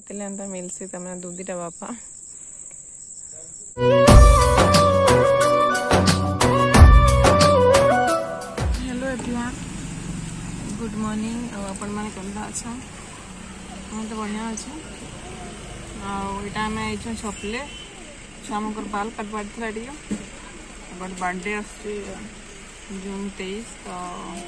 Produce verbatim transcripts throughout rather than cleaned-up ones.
जितने अंत मिलसी तमने दूधीटा बापा हेलो एवरीवन गुड मॉर्निंग आपण मैंने केमता अच्छा मैं तो बढ़िया अच्छे आईटा आम आई छपले छुआमर बाल काटवा टे बर्थडे आसूँ जून तेईस तो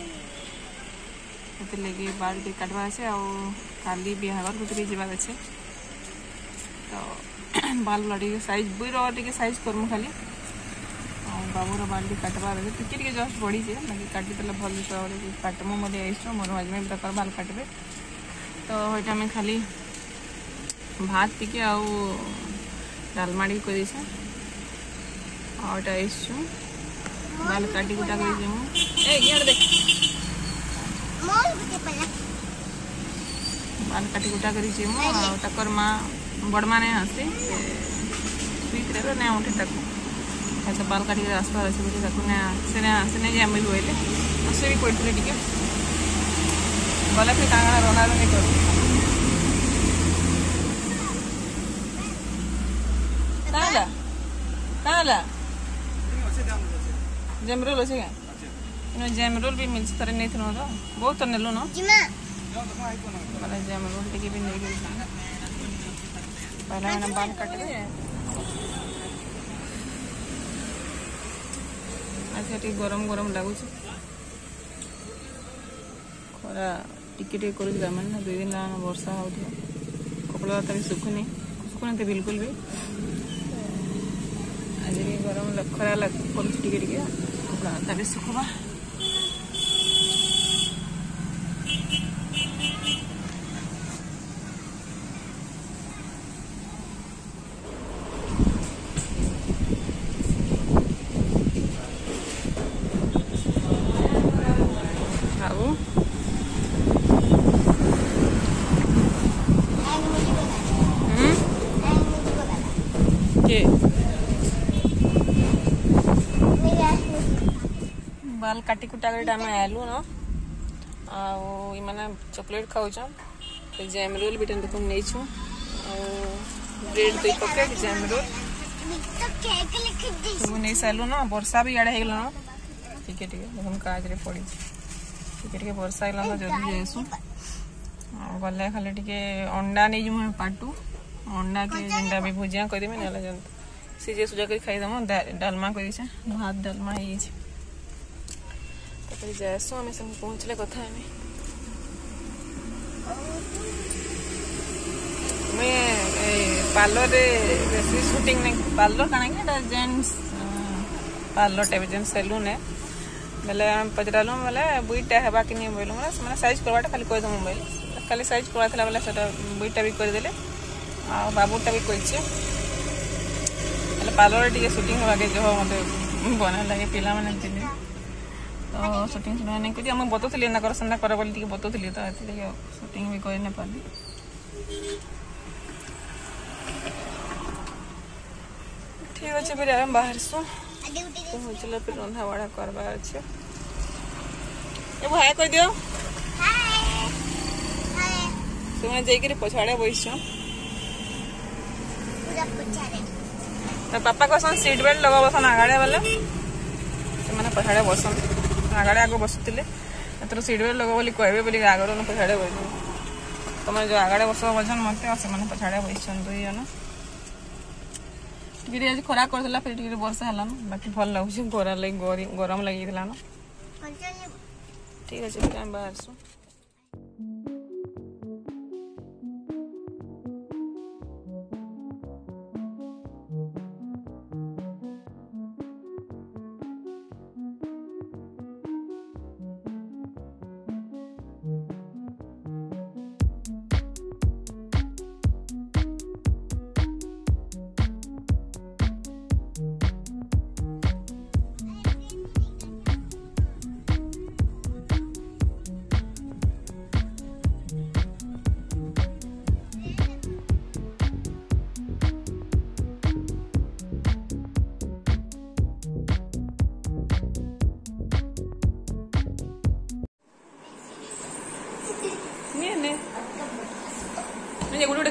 लगे बाल टे काटवा अच्छे आली बिहार को जबार अच्छे तो बाल वाला टे साइज बुई रे साइज करमु खाली बाबूर बाल टे काटबार अच्छे टिके टिके जस्ट बढ़ी है बाकी काटिदेले भल काटमु मोर हजबैंड तक बाल काटबे तो ये आम खाली भात टिके आउ डालमा टी कर आटा आसचु बाल काटी कुटा कर देख बाल काटी कुटा कर माँ बड़ माने हसी स्वीट रे ना उठे तक बाल काटी आसबार अच्छे बोले से नहीं जाए भी बोले आसे भी पड़े टे गला फिर कांगड़ा रना रही करूँ कहाँ कहाँ जेम रोल अच्छे क्या जेम रोल भी मिल थोड़े नहीं थी तो बहुत नेलु न मैंने जेम रोल टी भी नहीं पहला मैंने बाल काटे अच्छा टी गरम गरम लगुच खरा टिके टिके कर मैंने दुई दिन वर्षा हो कपड़ा लता भी सुखुनी सुखुनी बिल्कुल भी आज भी गरम खरा लग कर टिके टिके कपड़ा लता भी सुखबा बाल काटी कुटा कर आम आलु न आने चॉकलेट खाऊ जैम रोल भी देख नहीं ब्रेड दुई पकेट जैम रोल सब नहीं सारू न वर्षा भी इड़े होगल टिके टिके देखो काज पड़ी टिके टिके वर्षा होगा जल्दी जाइसु गले खाली टिके अंडा नहीं जो पाटू अंडा के जेनटा भी भुजिया करदेमी ना सीजे सुजा कर खाईदेम डालमा कर भात डालमा हो जासु आम सब पहुँचले कथा पार्लर बेसी शूटिंग नहीं पार्लर कण जेन्स पार्लर टाइप जेन सेलून है बेले पचरालु बेले बुईटा हेबा कि नहीं बोलूँ मैंने साइज करवाटा खाली कहीदेमु मोबाइल खाली साइज करवा बेले से बुईटा भी करदे आ बाबूटा भी कही पार्लर टे शूटिंग होगा जो मत बना लगे पिला मैंने दिल्ली तो शूटिंग शूटिंग नहीं करी मुझे बतौली ना कर सेना कर बोली बतौली तो ये शूटिंग भी कर नहीं पारि ठीक अच्छे फिर आम बाहर सु पहुँचल फिर रंधा बढ़ा करवार अच्छे ये हाय कह दियो तुम्हें जाकर पछाड़े बैस पापा कहसन सीट बेल्ट लगा बसन आगाड़े वाले से पछाड़े बसन आगाड़े आग बसुले एथर सीट बेल्ट लगा बोली कहबे बोली आगर पछाड़े बैठ तुम जो आगाड़े बस बसन मत से पछाड़े बैसन दुई जन टी आज खरा करला फिर टी वर्षा है बाकी भल लगुच गोरा लगे गरम लगी ठीक अच्छे फिर आम बाहर सु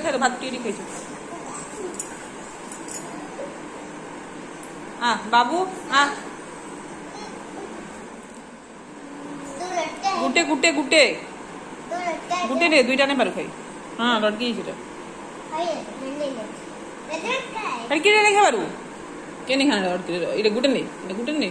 खाए भात टी खाई आ बाबू आ गुटे गुटे गुटे गुटे ने दुईटा ने पार खाई हाँ लड़की लड़की नहीं खाबारू के नहीं खाना लड़की इटे गुटे नहीं इटे गुटे नहीं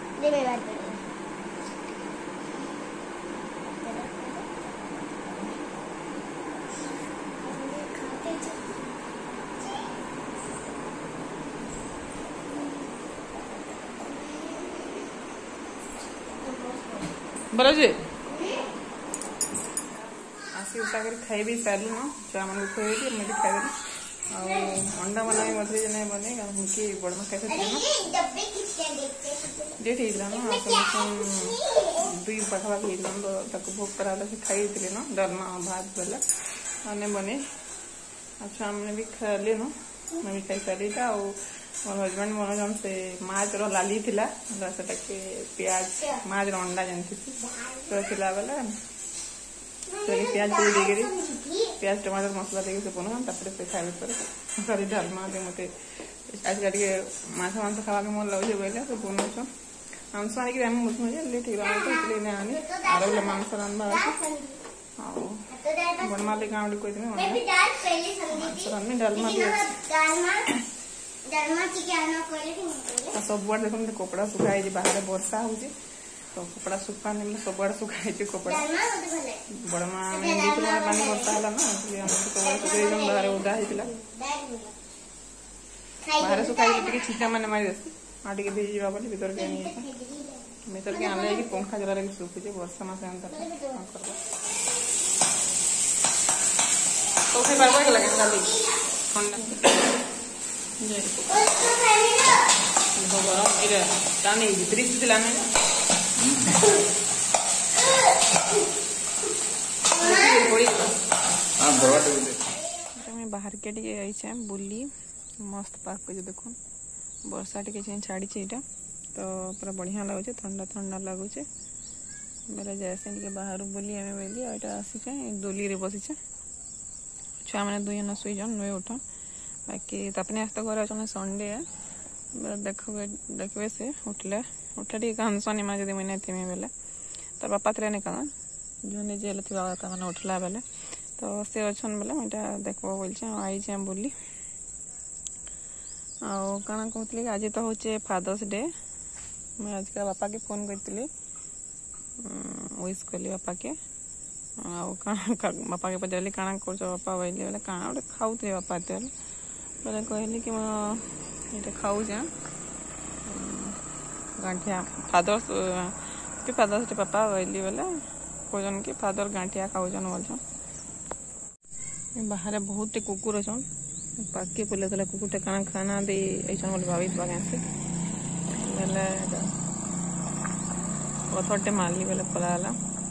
बोलो जी आसी उठा कर खाई भी सारू न छुआ मान खुए मुझे खाई अंडा बना मछली जन बने कि बड़ माँ खाई डेट होता ना दुई पाखापाखि होता भोग करा से खाई न डरमा भात बेला मैंने बने छुआ मैंने भी खाले न मैं भी खाई सारी मोर हजबैंड बनाऊन से माछ लाली थिला से प्याज माछ अंडा जानती तो थिला बेला प्याज देकर प्याज टमाटर मसला देके से बना से खाए सरी डालमा दे मत आज का मछ मांस खावा मन लगे बोले तो बनाऊन मांस आनिक मुझे लेट हो आनी आर मांस रांधा बनवा ले कहाँ कहते मांस डालमा सब बार देख कपड़ा सुखाई बाहर वर्षा हो तो कपड़ा सुखा नहीं सब आड़े सुखाई कपड़ा बड़ माँ पानी वर्षा है ना कपड़ा सुखाई बाहर ओदा होता बाहर सुखाई छिटा मैंने मारी देसी हाँ टे भिजी जावा बोली भर के भर के आने पंखा जला लगे सुखुचे वर्षा मास तो लगे ठंडा गरम भितरी थिला बाहर के टे बुली मस्त पार्क कर देख वर्षा टे छाड़ी यहाँ तो पूरा बढ़िया लगुचे ठंडा ठंडा लगुचे बेले जैसे बाहर बुली आम बोली यहाँ आसीचे दोली रे बसीचे छुआ मैंने दुई जन शुईजन नुए उठ बाकी तपने आस्ते घर अच्छे संडे देख देखिए से उठले उठले टे कांदसनी माँ जब मैंने थी बेले तार बापा थे नहीं कान जो निजे मैंने उठला बेले तो सी अच्छन बेले मुझे देख बोलचे आई बुली आउ कण कहती आज तो हूँ फादर्स डे मैं आज का बापा के फोन करी विश कली बापा के आउ बापा के पचारि काण कर बापा बोले बोले काण गोटे खाऊ बापा एत बोले कहली कि मुझे खाऊ गांठिया फादर्स भी फादर्स डे पापा बोली बोले कहन कि फादर गांठिया खाऊन बोल बाहर बहुत कुकुर अच्छन पाके बोले तो कुकुरटे काण खाना दे ऐसा बोले भाभी बागे से बोले पथरटे मारली बोले पलाला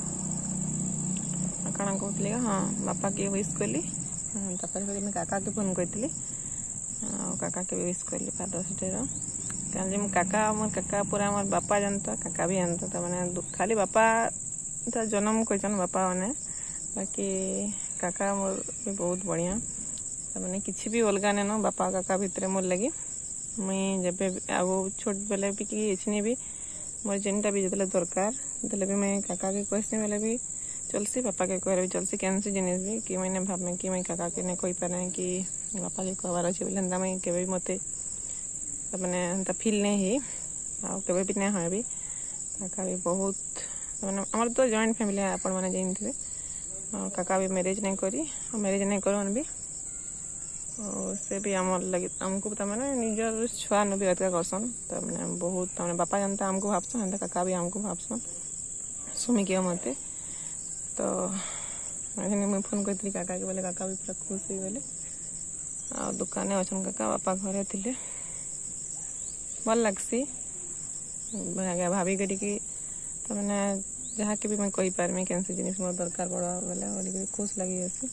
काण कहती हाँ बापा के विश कली मैं काका के फोन करी काका के विश कली फादर्स डे रही मो काका मोर काका पूरा मोर बापा जानता काका भी जानता तो मैंने खाली बापा जन्म कहन बापा मैंने बाकी काका मोर भी बहुत बढ़िया मैंने किसी भी अलग नहीं न बापा काका भितर मोर लगे मुई जब आगो छोट बेले भी कि भी मोर जेनटा भी जो दरकार जो भी मैं काका के कहसी बेले भी चलसी बापा के कह भी चलसी कैंसी जिनिस भी कि मैंने भावे कि मैं काका के नहीं कही पारे कि बापा के कहबार अच्छे बोले एंता मुई केवे मत मैंने एंता फील नहीं हो केवे भी नहीं हाँ भी काका भी बहुत मैंने आमर तो जॉइंट फैमिली आपण मैंने जानते काका भी मैरिज नहीं करी मैरिज नहीं कर भी से भी आम लगे आमको मैंने निजर छुआ नु भी अधिका करसन तो मैंने बहुत मैंने बापा जानता आमको भावसन एंता काका भी आमको भावसन सुमी के मत तो मुझे फोन करी काका के बोले काका भी पूरा खुश हो गले आ दुकान अच्छन काका बापा घरे थे भल लगसी भाभी करी तो मैंने जहाँ के भी मैं कही पारमी कैंसी जिनिस मोर दरकार पड़ा बोले बोलिक खुश लगी आसी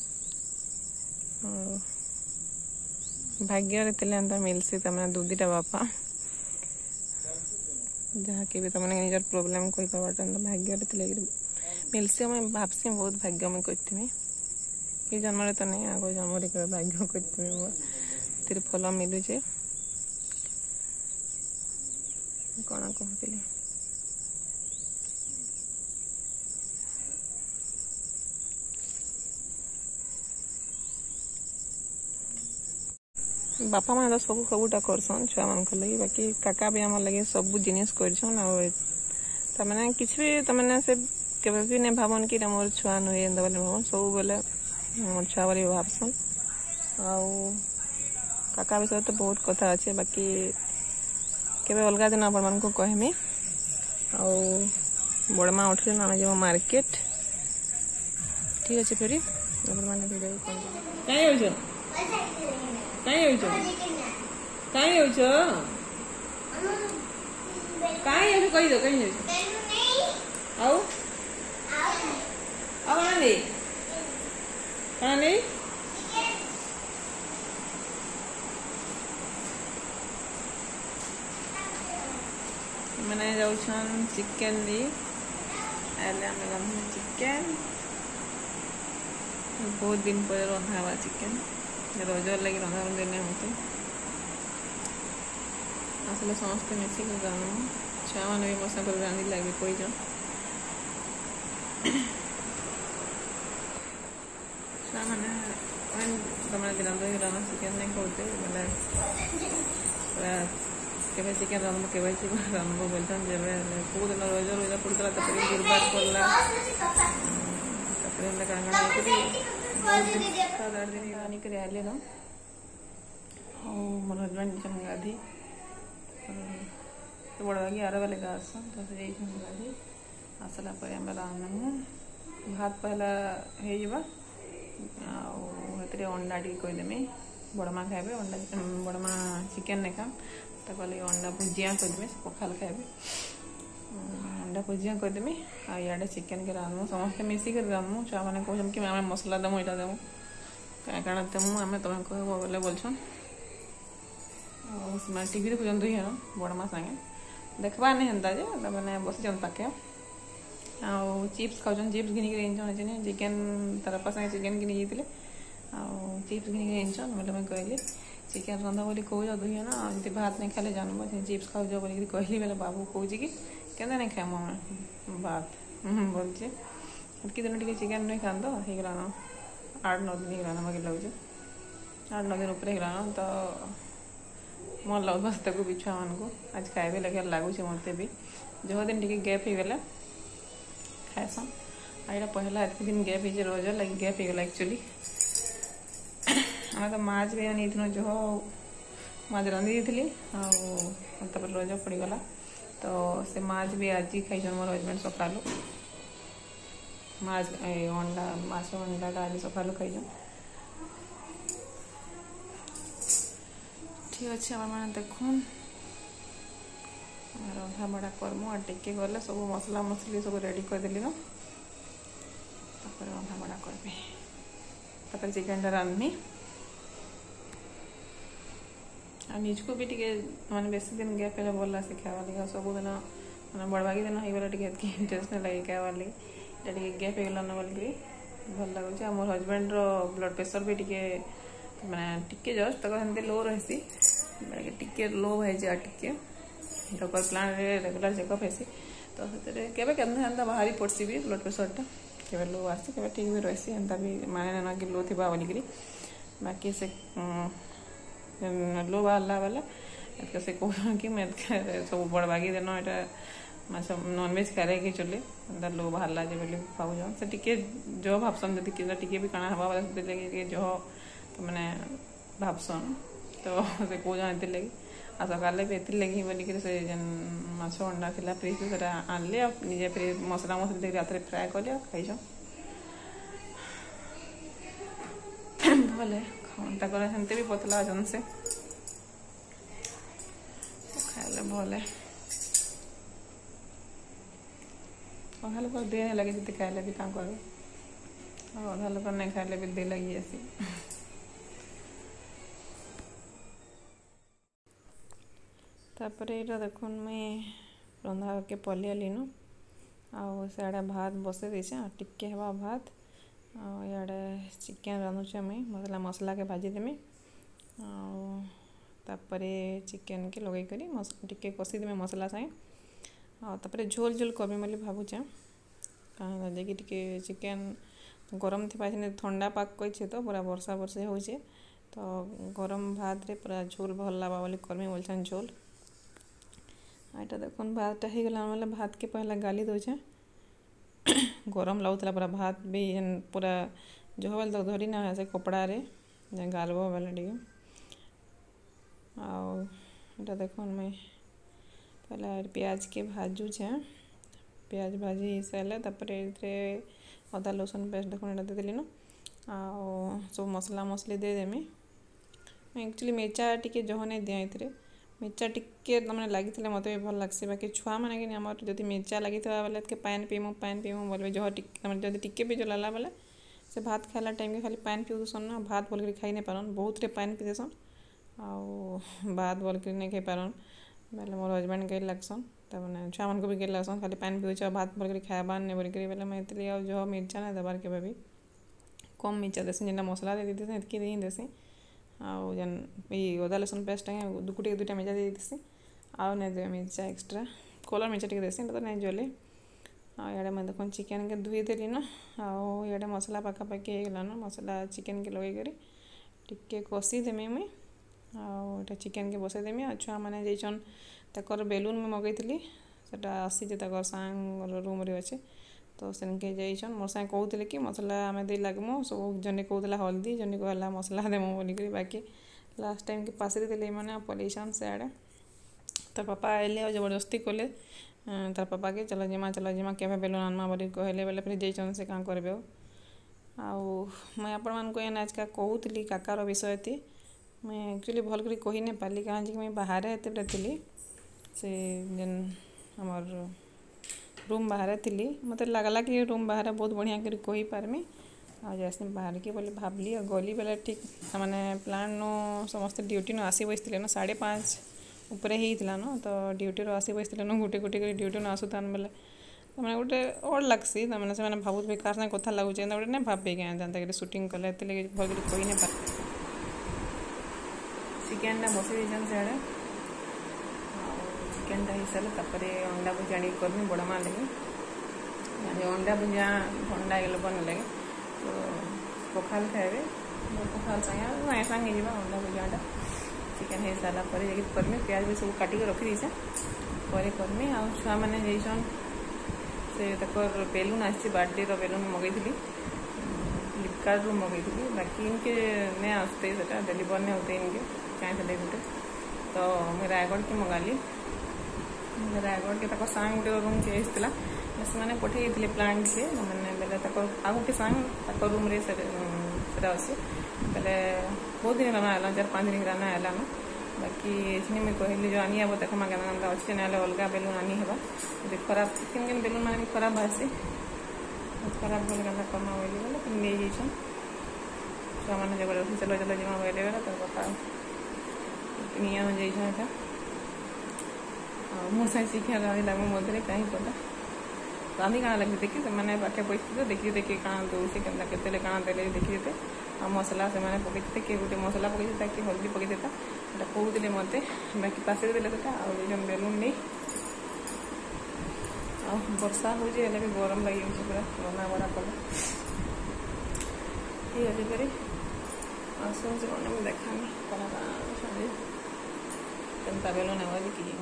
भाग्य थे मिलसी तमें दुदीटा बापा जहाँ के भी तमें निजर प्रोब्लेम कही पार्टा भाग्य थे मिलसी मैं भावसी बहुत भाग्य मैं कही ये जन्म तो नहीं आग जन्म भाग्य करते फल मिलूचे कौन कहती बापा माँ तो सब सबूटा करसन छुआ मान लगे बाकी काका भी आम लगे सब जिनिस करछन तमें कि भी तमें से केवे भी नहीं भावन कि मोर छुआ नुहे बोले भावन सब बेले मोर छुआ बोली भावसन आउ काका विषय तो बहुत कथा अच्छे बाकी केवे अलग दिन आपण मान को कहमी आउ बड़मा उठे ना जो मार्केट ठीक अच्छे फिर अपन मैंने वीडियो कहीं हो कहीं हो कहीं हो कहीं हो कही दो कहीं हो आओ अब कहाँ नहीं कहाँ नहीं मैंने जाऊँ चिकेन दी आले आम रंधु चिकेन बहुत दिन पर रंधा हुआ चिकेन रजर लगे रंधा रंधे नहीं होते आसले समस्ते मिसिक रांधु छुआ मैंने भी मसा कर रांधि लगे कोई छुआ मैंने तुम दिन रांध चिकेन नहीं खाते बोले केवे चिकेन रांधबो केवे चिकेन रांधबो बोलछन जेबे को दिन रोज रोज पड़ता तक गुरुवार पड़ला तक काण काण सात आठ दिन रानी कर आले ना मोर हजबैंड जन गाधी तो बड़ा लगी आर बेले गास तो से गाधी आसला पर आम रांधमु भात पहला हो अंडा टी कहीदेमी बड़मा खाए अंडा बड़मा चिकेन नहीं खा तो लगे अंडा भुजिया करदेमी पखाल खाए अंडा भुजिया करदेमी आ इे चिकेन के रांधमु समस्ते मिसिक रांधमु छुआ मैंने कहते कि आम मसला देमु यहाँ देमु कहीं काण देमु आम तुम कह बोले बोलछन टीवी देखुन दुई जन बड़मा सागे देखबार नहीं हेन्ता जे मैंने बसी पाखे आउ चिप्स खाऊन चिप्स घिनिक चिकेन तार बापा सागे चिकेन घिनी जाते आउ चिप्स घिनिक बोले मुझे कहली चिकेन रंधा बोली कह दुई जन जब भात नहीं खाले जानब चिप्स खाऊ बोल कहली बेले बाबू कौच कि केंदा नहीं खाएमु आम भात बोलचे कि दिन टे चिकेन नहीं खान तो होगलान आठ नौ दिन होगलान बाकी लगे आठ नौ दिन उपर होगलान तो मन लग बस तक भी छुआ मान को आज खाए लगे लगुच मत भी जो दिन टे गैप होगला खाएसन आईटा पहला एत दिन गैप हो रोज लगे गैप होगला एक्चुअली आम तो माछ भी आनी जो माछ रांधि थी आपर रोज पड़गला तो से माछ भी आज ही खाई मोर हजबैंड सका माछ अंडा माछ अंडा आज सका खाई ठीक अच्छे मैंने देखुन रंधा बड़ा करमु और टिके गले सब मसला मसली सब रेडी करदेली ना रंधा बड़ा करबी चिकेन रांधमी आ निजको भी टे मैंने बेसी दिन गैप है भल से खावा लगे सब दिन मैंने बड़बागी दिन हो टे इंटरेस्ट नहीं लगे खावा लगे टे गैप होगलान बोलिक भल लगुच मोर हजबैंड ब्लड प्रेशर भी टे मैंने टिके जस्ट तक सेमती लो रही टिके लो है टिके डॉक्टर प्लान रेगुलर चेकअप है तो केवे केन्ता बाहरी पड़सी भी ब्लड प्रेशरटा केवे लो आसी केवे ठीक भी रही एंता भी माने ना कि लो थी बोलिक बाकी से लो बाहर वाला से कह कि मैं सब बड़बागी दिन यहाँ नॉनवेज खाए कि चले एंता लो बाहर बोली भाव से टे जो भावसन जब टे भी काଣା हवा लगे जो तो मैंने भावसन तो से कौ जाती लगे आ सकाले भी एति लगे बोलिक से जेन माछ अंडा थिला फ्रिज से आनले निजे फिर मसला मसली देख रात फ्राए कले खाई भले खाता सेमती भी पतला अचन से खाइले भले अधा लोग दे नहीं लगे जी खाइले भी कहाँ कर अधा लोग नहीं खाइले भी दे लगी आसी तापर ये देखुन मुई रंधा के पलियाली नु आउ सियाड़े भात बसई देचे टिके हवा भात आड़े चिकेन रांधुचे आम मसला मसला के भाजीदेमी आपर चिकेन के लगे कर टे कषिदेमी मसला साए आपर झोल झोल करमी बोली भावुचे कहीं टे चिकेन गरम थी ठंडा पाक कही तो पूरा वर्षा वर्षे हो तो गरम भात रे पूरा झोल भल लगा बोली करमी बोलछन झोल यहाँ देखुन भातटा हो गला मतलब भात के पहला गाली दौचे गरम लगुला पूरा भात भी पूरा जो बोले तो धरी ना से कपड़ा रे गालब बेले टे आटा देखुन मैं पहला प्याज के भाजुछे प्याज भाजी हो सारे तापर अदा लसुन पेस्ट देखुन यहाँ देदेली न आ सब मसला मसली देदेमी एक्चुअली मिर्चा टी जह नहीं दिए ये मिर्चा टिके तमें लगी मत भी भल लगे बाकी छुआ मैंने कि आम जब मिर्चा लगी बेले के पान पीमु पान पीमु बोले जह जब टिके भी जलाला बेले से भात खाला टाइम के खाली पान पीऊसन ना भात बोल खाई नहीं पारन बहुत रे पान पी देसन आउ भात बोल कर नहीं खाई पारन बेले मोर हजबैंड कही लगसन तमें छुआ मन को भी कही लगसन खाली पान पीछे भात बोल खाबार नहीं बोल बेले मैं ये जो मिर्चा नहीं देवार के भी कम मिर्चा देसी जेना मसला दे देते इतकी दे देसी आउ जेन ये अदा लसुन पेस्ट दुकुटे दुटा मिर्चा दे देसी आउ नहीं दे मिर्चा एक्सट्रा कलर मिर्चा टे देसी तो नहीं जले आड़े मैं देखो चिकेन के धोई देली ना आउ इे मसला पखापाखि होगा ना मसला चिकेन के लगे कर टिके कषि देमी मुई आटा चिकेन के बसई देमी आ छुआ मैंने जाइछन तकर बेलून में मगैली से आसी सांग रूम रे अच्छे तो सेनके जाइछन मोर सागे कहते कि मसला आम दे लगमु सब जने कहला हल्दी जने कहला मसला देमु बोलिक बाकी लास्ट टाइम के पास देले मैंने पलैसन से आड़े तार पापा आए और जबरदस्ती कले तार पापा के चलो जिमा चलो जिमा केवे बेलून आनमा बोली कहले बेले फिर जाइछन से कहाँ करबे आउ मैं आपण मान को आज का कहूली काकार विषय थी मैं एक्चुअली भल कर कही नहीं पाली कहीं मैं बाहर एत थी से जेन हमर रूम बाहर थी मत लगला कि रूम बाहर बहुत बढ़िया कर कही पारमी आ जैसे बाहर के बोले भावली और गली बेले ठीक मैंने प्लान नो समस्त ड्यूटी नो आसी बसते ना साढ़े पाँच उपरे ही थी न तो ड्यूटी आसी बसते न गोटे गोटे कर ड्यूटी आसुतान बेले मैंने गोटे अड़ लगसी मैंने से भावुत भी कार साथ कथा लगुचे गोटे नहीं भाव क्या जाता सुटिंग कले भल कर कही नहीं पार चिकेन बसई देन सियाड़े चिकेन हो सारे तापर अंडा भुजा आनी करमी बड़ माँ लगे अंडा भुजा ठंडा हो बन लगे तो पखाल खाए पखाल सागे सागे सागे अंडा भुजाटा चिकेन हो सारा पर करमी प्याज भी सब काटिक रखी दीचे पर करमी आ छुआ मैंने जाइछन से तकर बेलून आसी बर्थडे बेलून मगैली फ्लिपकार्ट रू मगैली बाकी इनके नहीं आसते डिलीवर नहीं होते इनके कहीं गोटे तो मुझे रायगढ़ के मंगाली रायगढ़ के तक सांग गोटे रूम चेंज था से पठे प्लांट से मैंने बेले आ गोटे सांग रूम रे से अच्छे बेले बहुत दिन है चार पाँच दिन राना है बाकी ये मुझे कहली जो आनी हे देखा क्या अच्छे ना अलग बेलून आनी है खराब चिकेन के बेलून मैंने खराब बासी खराब बोले क्या कमा बोली बोले नहीं जाइछन छुआ मैंने जबरदस्ती चलो चलो जिमा बोले गला तो पापा नहीं जाइछन मोर साइड शिखा रांधि लगे मध्य कहीं पता रांधि काଣା लगे देखी से पाखे बैठते देखी देखिए काଣା दौचे के काଣା देले देखी देते आ मसला से पकईते किए गोटे मसला पकईता कि हल्दी पकईता এটা कहते मत बाकी पास देले आ बेलून नहीं आ वर्षा हो भी गरम लगे पूरा रना बड़ा कले ठीक अच्छे फिर आसो से देखा केनता बेलून आवाज कि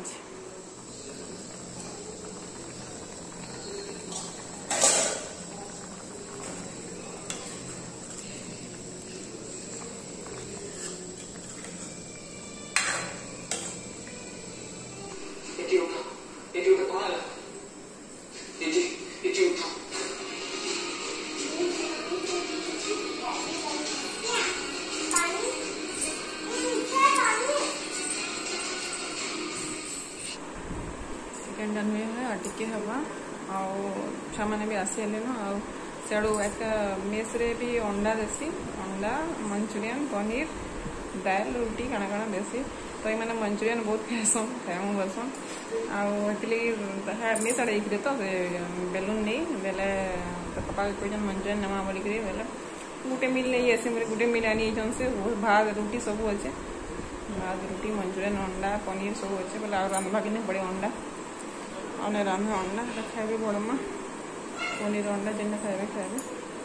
चिकेन डन हुए और टिके हवा छुआ मैंने भी आसी हेले न आड़ू एक मेस रे भी अंडा देसी अंडा मंचूरियन पनीर दाल रुटी काଣା काଣା देसी तो ये मंचूरियन बहुत खाएसन खाए बोलसन आउ मेस आड़े तो बेलून नहीं बेले तो पापा कोई मंचूरियन नमा बोलिक बोले गोटे मिल नहीं आसे मेरे गोटे मिल आनी से भात रुटी सब अच्छे भात रुटी मंचूरियन अंडा पनीर सब अच्छे बोले रांधवा कि पड़े अंडा अने रांधा अंडा खाए बड़ माँ पनीर अंडा जेन खाए खाए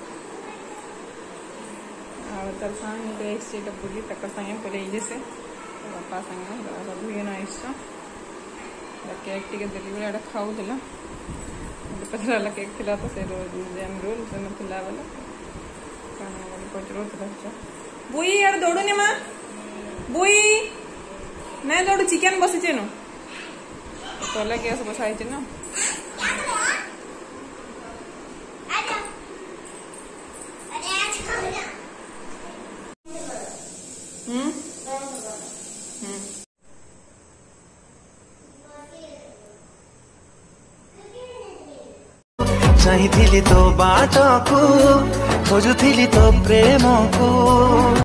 तर संगे सीट बुली तक संगे पहले से बापा संगे दुईन आस केक टी देली बेले खाऊला पचरा केक थी तो से जेम रोल से ना बोले पचर बुई यार दौड़ूनी माँ बुई ना दौड़ चिकेन बसीचे नु तले गैस बसाई ना चाहिए तो बाट को खोजुली तो प्रेम को।